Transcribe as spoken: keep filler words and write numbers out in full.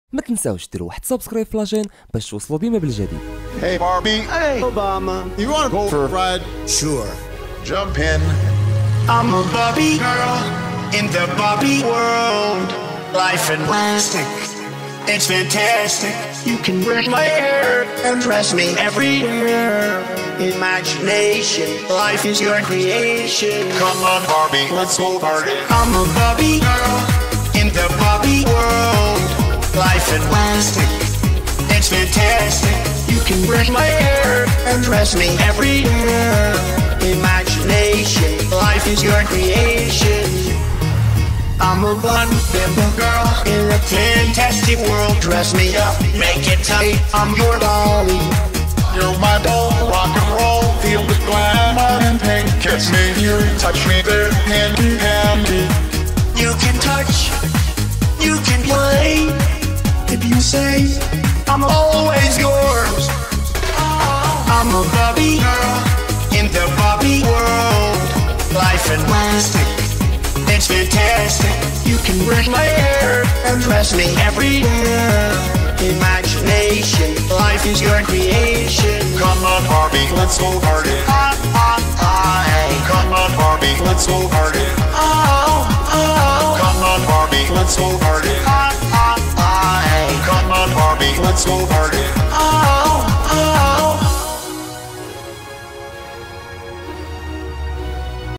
ما تنساوش ديروا واحد سبسكرايب في لاجين باش توصلوا ديما بالجديد. Hey Barbie, Hey Obama, you wanna go for a ride? sure. Jump in. I'm a Barbie girl in the Barbie world. Life in plastic, it's fantastic. You can brush my hair and dress me everywhere. Imagination, life is your creation. Come on Barbie, let's go party. I'm a Barbie girl in the Barbie world. Life in plastic, it's fantastic. You can brush my hair and dress me everywhere. Imagination, life is your creation. I'm a fun, simple girl in a fantastic world. Dress me up, make it tight. I'm your dolly. You're my doll, rock and roll, feel the glamour and pain. Kiss me here, touch me there, handy handy. You can touch, you can play. If you say I'm always yours. I'm a Barbie girl in the Barbie world. Life in plastic, it's fantastic. You can brush my hair and dress me everywhere. Imagination, life is your creation. Come on Barbie, let's go party. Ah, ah, ah, hey. Come on Barbie, let's go party. Oh, oh, Come on Barbie, let's go party. oh.